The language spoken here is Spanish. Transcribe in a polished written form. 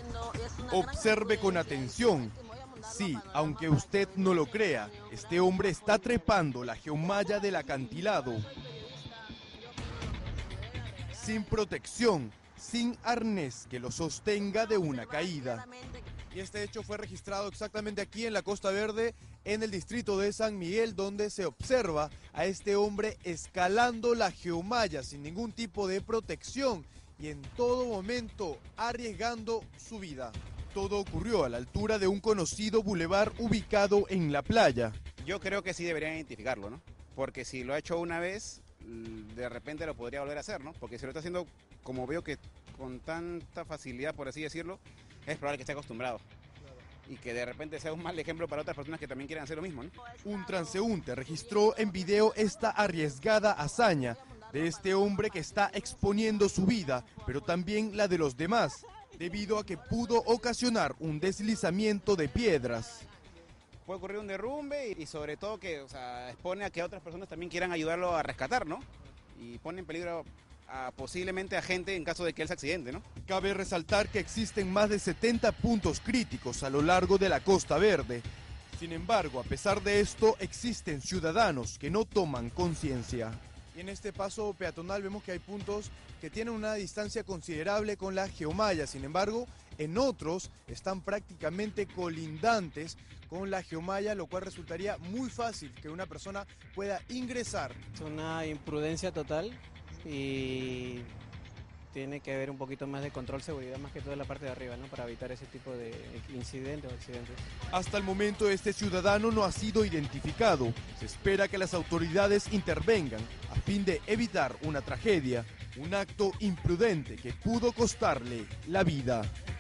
Observe con atención. Sí, aunque usted no lo crea, este hombre está trepando la geomalla del acantilado. Sin protección, sin arnés que lo sostenga de una caída. Y este hecho fue registrado exactamente aquí en la Costa Verde, en el distrito de San Miguel, donde se observa a este hombre escalando la geomalla sin ningún tipo de protección y en todo momento arriesgando su vida. Todo ocurrió a la altura de un conocido bulevar ubicado en la playa. Yo creo que sí deberían identificarlo, ¿no? Porque si lo ha hecho una vez, de repente lo podría volver a hacer, ¿no? Porque si lo está haciendo, como veo que con tanta facilidad, por así decirlo, es probable que esté acostumbrado. Y que de repente sea un mal ejemplo para otras personas que también quieran hacer lo mismo, ¿no? Un transeúnte registró en video esta arriesgada hazaña de este hombre que está exponiendo su vida, pero también la de los demás, debido a que pudo ocasionar un deslizamiento de piedras. Puede ocurrir un derrumbe y sobre todo que, o sea, expone a que otras personas también quieran ayudarlo a rescatar, ¿no? Y pone en peligro posiblemente a gente en caso de que él se accidente, ¿no? Cabe resaltar que existen más de 70 puntos críticos a lo largo de la Costa Verde. Sin embargo, a pesar de esto, existen ciudadanos que no toman conciencia. Y en este paso peatonal vemos que hay puntos que tienen una distancia considerable con la geomalla. Sin embargo, en otros están prácticamente colindantes con la geomalla, lo cual resultaría muy fácil que una persona pueda ingresar. Es una imprudencia total y tiene que haber un poquito más de control, seguridad, más que todo en la parte de arriba, ¿no? Para evitar ese tipo de incidentes o accidentes. Hasta el momento este ciudadano no ha sido identificado. Se espera que las autoridades intervengan a fin de evitar una tragedia, un acto imprudente que pudo costarle la vida.